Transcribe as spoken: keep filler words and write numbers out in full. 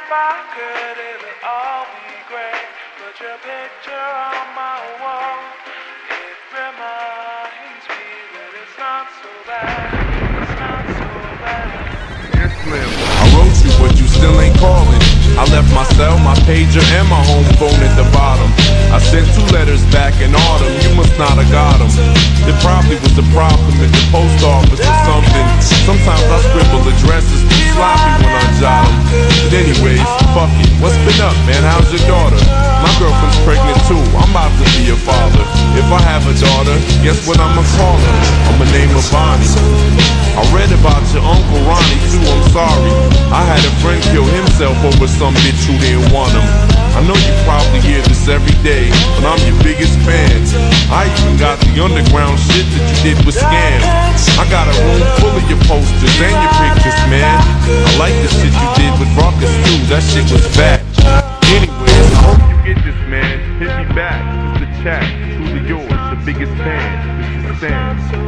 if I could, it would all be great. Put your picture on my wall. It reminds me that it's not so bad. It's not so bad. Yes, Slim. I wrote you, but you still ain't calling. I left my cell, my pager, and my home phone at the bottom. I sent two letters back in autumn. You must not have got them. There probably was a problem at the post office or something. Sometimes I scribble addresses too sloppy when I jot them. But anyways, fuck it. What's been up, man? How's your daughter? My girlfriend's pregnant too. I'm about to be a father. If I have a daughter, guess what I'ma call her? I'ma name her Bonnie. I read about your Uncle Ronnie too, I'm sorry. I had a friend kill himself over some bitch who didn't want him. I know you probably hear this every day, but I'm your biggest fan. I even got the underground shit that you did with Scam. I got a room full of your posters and your pictures, man. I like the shit you did with Rockets too, that shit was fat. Anyways, I hope you get this, man. Hit me back, just a chat. Truly yours, the biggest fan. This is Sam.